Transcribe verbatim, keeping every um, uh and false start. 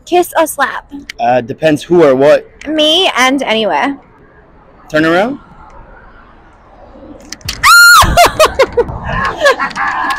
Kiss or slap? Uh, depends who or what. Me and anywhere. Turn around.